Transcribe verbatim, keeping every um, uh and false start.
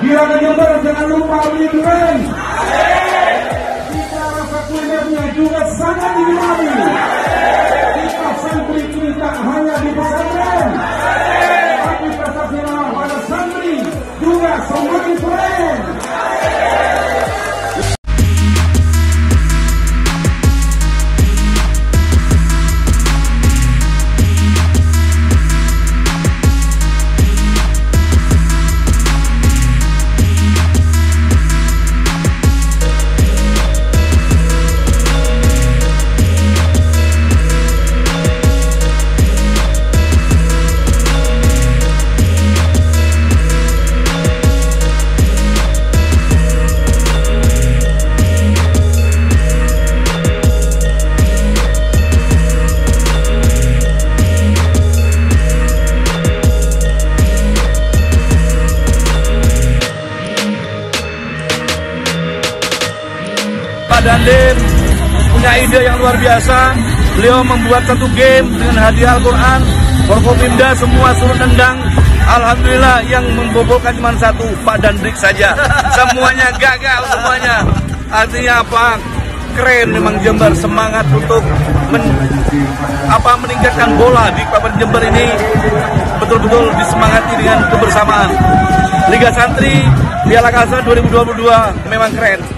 Biar Jember jangan lupa beli keren. Kita rasa kulinernya juga sangat digemari. Kita santri kini tak hanya di pesantren, tapi prestasinya pada santri juga semakin keren. Pak Dandim punya ide yang luar biasa. Beliau membuat satu game dengan hadiah Al-Quran, Forkopimda semua suruh nendang. Alhamdulillah yang membobolkan cuma satu, Pak Dandrik saja. Semuanya gagal semuanya. Artinya apa? Keren memang Jember, semangat untuk men, apa meningkatkan bola di Kabupaten Jember ini betul-betul disemangati dengan kebersamaan. Liga Santri Piala Kalsel dua ribu dua puluh dua memang keren.